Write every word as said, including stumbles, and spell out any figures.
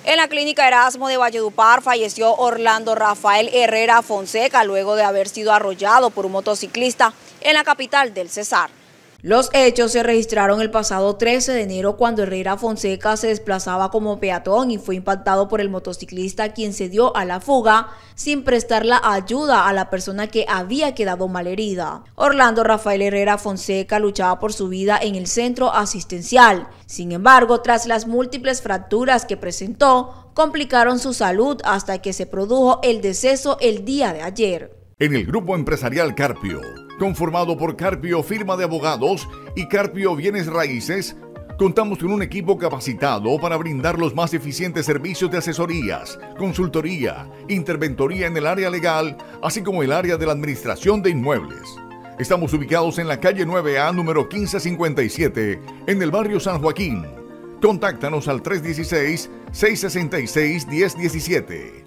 En la clínica Erasmo de Valledupar falleció Orlando Rafael Herrera Fonseca luego de haber sido arrollado por un motociclista en la capital del Cesar. Los hechos se registraron el pasado trece de enero cuando Herrera Fonseca se desplazaba como peatón y fue impactado por el motociclista, quien se dio a la fuga sin prestar la ayuda a la persona que había quedado malherida. Orlando Rafael Herrera Fonseca luchaba por su vida en el centro asistencial. Sin embargo, tras las múltiples fracturas que presentó, complicaron su salud hasta que se produjo el deceso el día de ayer. En el grupo empresarial Carpio, conformado por Carpio Firma de Abogados y Carpio Bienes Raíces, contamos con un equipo capacitado para brindar los más eficientes servicios de asesorías, consultoría, interventoría en el área legal, así como el área de la administración de inmuebles. Estamos ubicados en la calle nueve A, número quince cincuenta y siete, en el barrio San Joaquín. Contáctanos al tres uno seis, seis seis seis, uno cero uno siete.